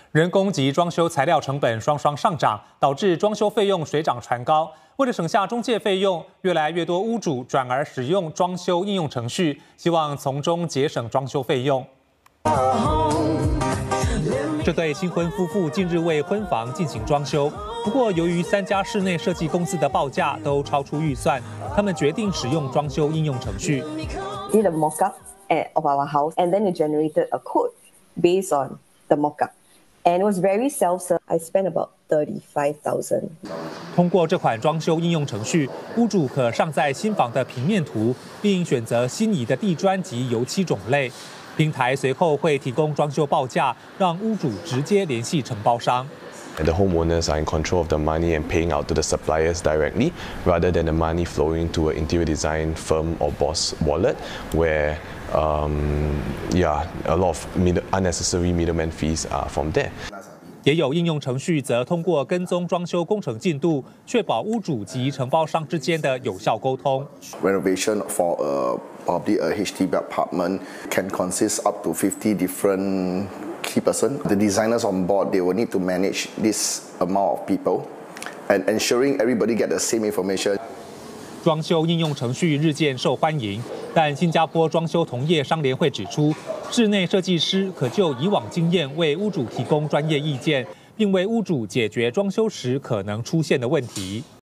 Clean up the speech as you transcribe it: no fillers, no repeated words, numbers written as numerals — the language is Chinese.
人工及装修材料成本双双上涨，导致装修费用水涨船高。为了省下中介费用，越来越多屋主转而使用装修应用程序，希望从中节省装修费用。这对新婚夫妇近日为婚房进行装修，不过由于3家室内设计公司的报价都超出预算，他们决定使用装修应用程序。 Did a mock-up of our house, and then it generated a code based on the mock-up. And it was very self-serve. I spent about 35,000. 通过这款装修应用程序，屋主可上载新房的平面图，并选择心仪的地砖及油漆种类。平台随后会提供装修报价，让屋主直接联系承包商。 The homeowners are in control of the money and paying out to the suppliers directly, rather than the money flowing to an interior design firm or boss wallet, where a lot of unnecessary middleman fees are from there. 也有应用程序则通过跟踪装修工程进度，确保屋主及承包商之间的有效沟通。 Renovation for probably a HDB apartment can consist up to 50 different key person. The designers on board, they will need to manage this amount of people and ensuring everybody get the same information. 装修应用程序日渐受欢迎，但新加坡装修同业商联会指出，室内设计师可就以往经验为屋主提供专业意见，并为屋主解决装修时可能出现的问题。